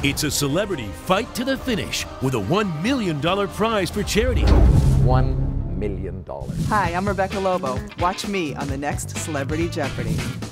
It's a celebrity fight to the finish with a $1 million prize for charity. $1 million. Hi, I'm Rebecca Lobo. Watch me on the next Celebrity Jeopardy!